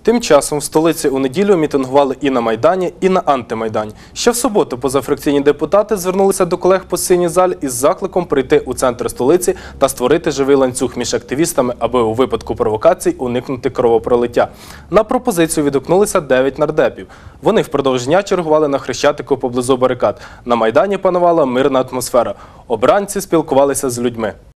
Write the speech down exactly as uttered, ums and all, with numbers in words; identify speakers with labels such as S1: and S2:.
S1: Тим часом в столиці у неділю мітингували і на Майдані, і на антимайдані. Ще в суботу позафракційні депутати звернулися до колег по сесійній залі із закликом прийти у центр столиці та створити живий ланцюг між активістами, аби у випадку провокацій уникнути кровопролиття. На пропозицію відгукнулися дев'ять нардепів. Вони впродовж дня чергували на Хрещатику поблизу барикад. На Майдані панувала мирна атмосфера. Обранці спілкувалися з людьми.